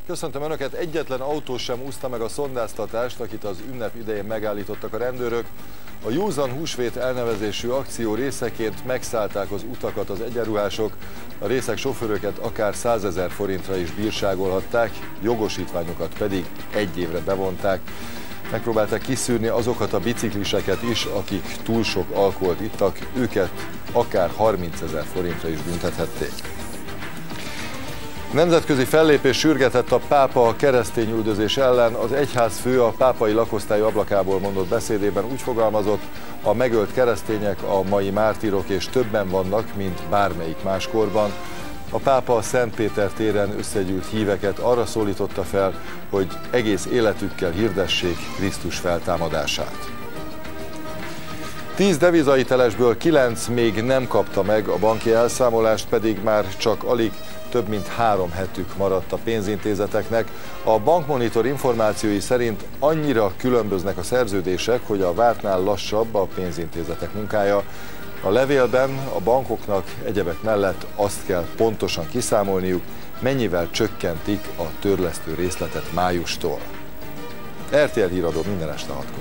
Köszöntöm Önöket, egyetlen autó sem úszta meg a szondáztatást, akit az ünnep idején megállítottak a rendőrök. A Józan Húsvét elnevezésű akció részeként megszállták az utakat az egyenruhások, a részeg sofőröket akár 100 000 forintra is bírságolhatták, jogosítványokat pedig 1 évre bevonták. Megpróbálták kiszűrni azokat a bicikliseket is, akik túl sok alkoholt ittak, őket akár 30 000 forintra is büntethették. Nemzetközi fellépés sürgetett a pápa a keresztényüldözés ellen. Az egyházfő a pápai lakosztály ablakából mondott beszédében úgy fogalmazott: a megölt keresztények a mai mártírok, és többen vannak, mint bármelyik máskorban. A pápa a Szent Péter téren összegyűlt híveket arra szólította fel, hogy egész életükkel hirdessék Krisztus feltámadását. 10 devizahitelesből 9 még nem kapta meg a banki elszámolást, pedig már csak alig több mint 3 hetük maradt a pénzintézeteknek. A Bankmonitor információi szerint annyira különböznek a szerződések, hogy a vártnál lassabb a pénzintézetek munkája. A levélben a bankoknak egyebek mellett azt kell pontosan kiszámolniuk, mennyivel csökkentik a törlesztő részletet májustól. RTL Híradó minden este 6-kor.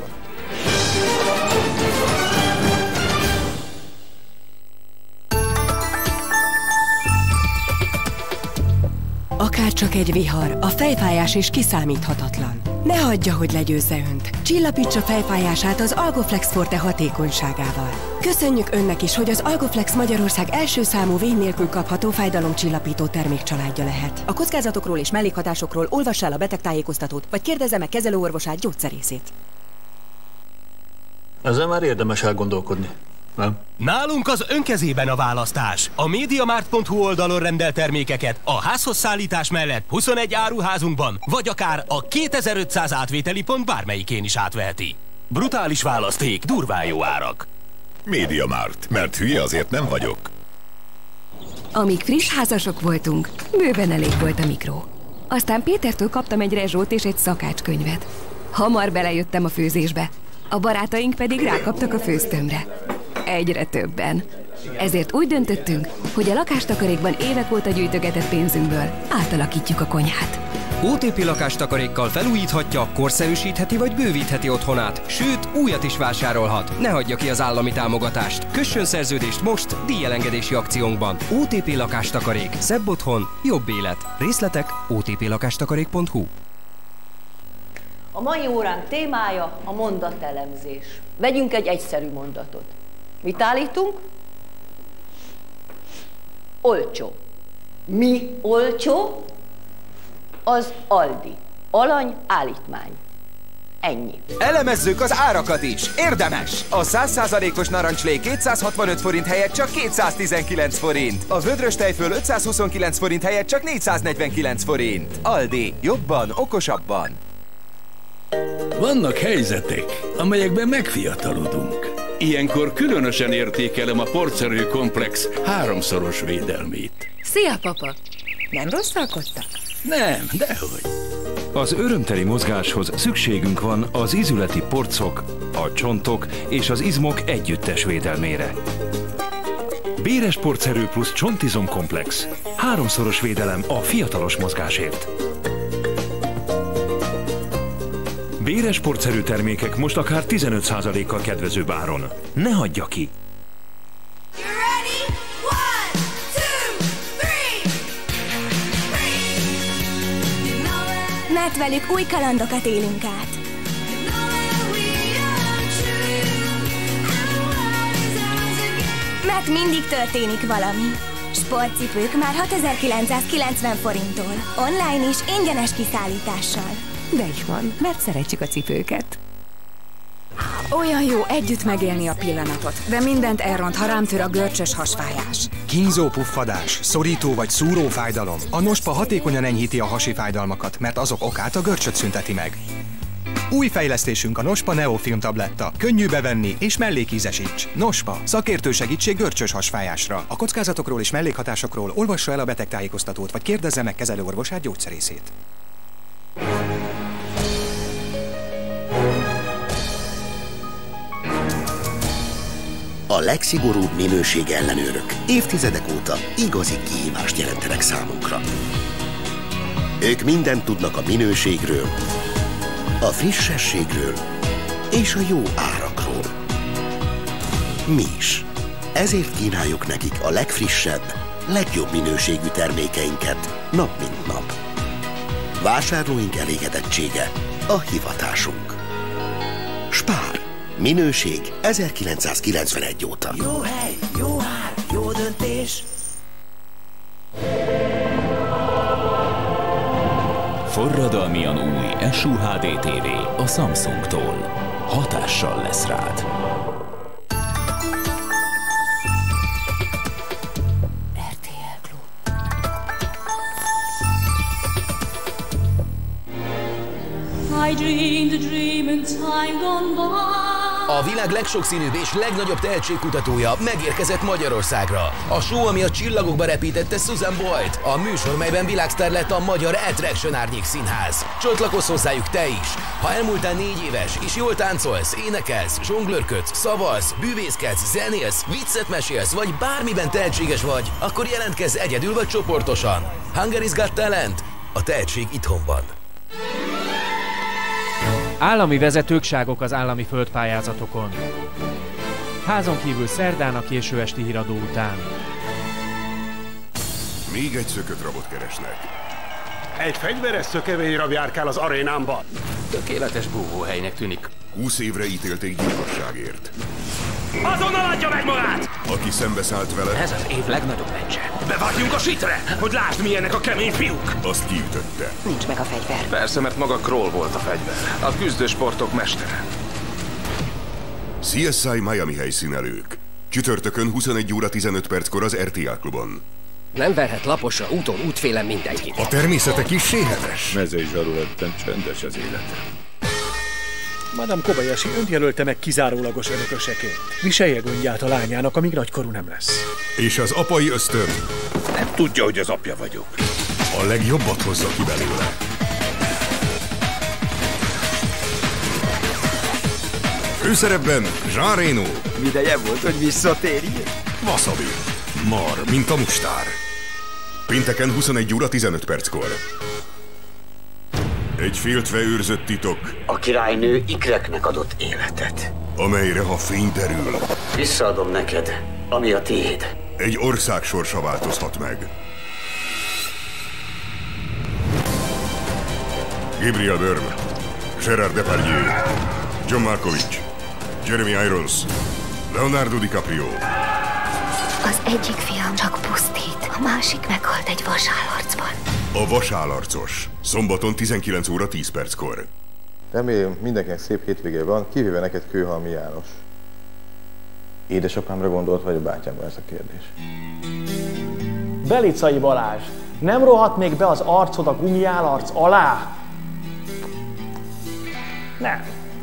Akárcsak egy vihar, a fejfájás is kiszámíthatatlan. Ne hagyja, hogy legyőzze Önt. Csillapítsa fejfájását az Algoflex Forte hatékonyságával. Köszönjük Önnek is, hogy az Algoflex Magyarország első számú vény nélkül kapható fájdalomcsillapító termékcsaládja lehet. A kockázatokról és mellékhatásokról olvassa el a betegtájékoztatót, vagy kérdezze meg kezelőorvosát, gyógyszerészét. Ezzel már érdemes elgondolkodni. Nem? Nálunk az önkezében a választás. A MediaMarkt.hu oldalon rendel termékeket a házhoz szállítás mellett 21 áruházunkban, vagy akár a 2500 átvételi pont bármelyikén is átveheti. Brutális választék, durván jó árak. MediaMarkt, mert hülye azért nem vagyok. Amíg friss házasok voltunk, bőven elég volt a mikró. Aztán Pétertől kaptam egy rezsót és egy szakácskönyvet. Hamar belejöttem a főzésbe, a barátaink pedig rákaptak a főztömbre. Egyre többen. Ezért úgy döntöttünk, hogy a lakástakarékban évek óta gyűjtögetett pénzünkből átalakítjuk a konyhát. OTP lakástakarékkal felújíthatja, korszerűsítheti vagy bővítheti otthonát, sőt, újat is vásárolhat. Ne hagyja ki az állami támogatást. Kössön szerződést most díjelengedési akciónkban. OTP lakástakarék. Szebb otthon, jobb élet. Részletek otplakastakarék.hu. A mai óránk témája a mondatelemzés. Vegyünk egy egyszerű mondatot. Mit állítunk? Olcsó. Mi olcsó? Az Aldi. Alany állítmány. Ennyi. Elemezzük az árakat is. Érdemes! A 100%-os narancslé 265 forint helyett csak 219 forint. A vödrös tejföl 529 forint helyett csak 449 forint. Aldi. Jobban, okosabban. Vannak helyzetek, amelyekben megfiatalodunk. Ilyenkor különösen értékelem a Portszerű Komplex 3-szoros védelmét. Szia, papa! Nem rosszalkodtak? Nem, dehogy. Az örömteli mozgáshoz szükségünk van az izületi porcok, a csontok és az izmok együttes védelmére. Béres Portszerű plusz csontizomkomplex. 3-szoros védelem a fiatalos mozgásért. Béres portszerű termékek most akár 15%-kal kedvezőbb áron. Ne hagyja ki! Mert velük új kalandokat élünk át. Mert mindig történik valami. Sportcipők már 6990 forinttól. Online is ingyenes kiszállítással. De is van, mert szeretjük a cipőket. Olyan jó együtt megélni a pillanatot, de mindent elront, ha rám tör a görcsös hasfájás. Kínzó puffadás, szorító vagy szúró fájdalom. A Nospa hatékonyan enyhíti a hasi fájdalmakat, mert azok okát a görcsöt szünteti meg. Új fejlesztésünk a Nospa Neofilm tabletta. Könnyű bevenni és mellékízesíts. Nospa, szakértő segítség görcsös hasfájásra. A kockázatokról és mellékhatásokról olvassa el a betegtájékoztatót, vagy kérdezze meg kezelőorvosát, gyógyszerészét. A legszigorúbb minőség ellenőrök évtizedek óta igazi kihívást jelentenek számunkra. Ők mindent tudnak a minőségről, a frissességről és a jó árakról. Mi is. Ezért kínáljuk nekik a legfrissebb, legjobb minőségű termékeinket nap mint nap. Vásárlóink elégedettsége a hivatásunk. Spár. Minőség 1991 óta. Jó hely, jó ár, jó döntés. Forradalmian új SUHD TV a Samsungtól. Hatással lesz rád. I dreamed a dream in time gone by. A világ legsokszínűbb és legnagyobb tehetségkutatója megérkezett Magyarországra. A show, ami a csillagokba repítette Susan Boyle-t. A műsor, melyben világsztár lett a magyar Attraction Árnyék Színház. Csatlakozz hozzájuk te is! Ha elmúltál 4 éves, és jól táncolsz, énekelsz, zsonglőrködsz, szavalsz, bűvészkedsz, zenélsz, viccet mesélsz, vagy bármiben tehetséges vagy, akkor jelentkezz egyedül vagy csoportosan. Hungary's Got Talent. A tehetség itthon van. Állami vezetőkságok az állami földpályázatokon. Házon kívül szerdán a késő esti híradó után. Még egy szökött rabot keresnek. Egy fegyveres szökevényrab járkál az arénámban. Tökéletes búvóhelynek tűnik. 20 évre ítélték gyilkosságért. Azonnal adja meg magát! Aki szembeszállt vele... Ez az év legnagyobb meccse. Bevágjunk a sitre, hogy lásd, milyenek a kemény fiúk! Azt kiütötte. Nincs meg a fegyver. Persze, mert maga Kroll volt a fegyver. A küzdősportok mestere. CSI Miami helyszínelők. Csütörtökön 21 óra 15 perckor az RTL klubon. Nem verhet laposra úton útfélen mindenkit. A természete kissé-heves. Mezei zsaruletten csendes az élete. Madame Kobayashi önt jelölte meg kizárólagos örököseként. Viselje gondját a lányának, amíg nagykorú nem lesz. És az apai ösztön? Nem tudja, hogy az apja vagyok. A legjobbat hozza ki belőle. Főszerepben Jean Reno. Ideje volt, hogy visszatérjél. Wasabi. Mar, mint a mustár. Pénteken 21 óra 15 perckor. Egy féltve őrzött titok. A királynő ikreknek adott életet. Amelyre, ha fény derül... Visszaadom neked, ami a tiéd. Egy ország sorsa változhat meg. Gabriel Byrne, Gerard Depardieu, John Malkovich, Jeremy Irons, Leonardo DiCaprio. Az egyik fiam csak pusztít, a másik meghalt egy vasállarcban. A vasállarcos. Szombaton 19 óra 10 perckor. Remélem mindenkinek szép hétvége van, kivéve neked Kőhalmi János. Édesapámra gondolt, vagy a bátyámra ez a kérdés? Belicai Balázs, nem rohadt még be az arcod a gumiállarc alá? Nem.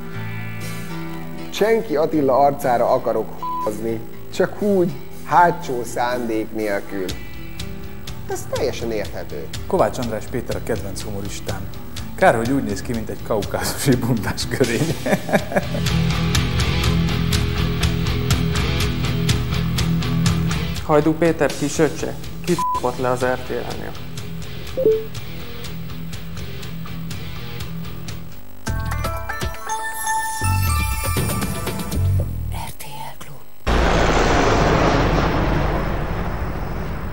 Csenki Attila arcára akarok hozni, csak úgy, hátsó szándék nélkül. Ez teljesen érthető. Kovács András Péter a kedvenc humoristám. Kár, hogy úgy néz ki, mint egy kaukázusi bundás görény. Hajdú Péter kisöccse, kit le az RTL-nél.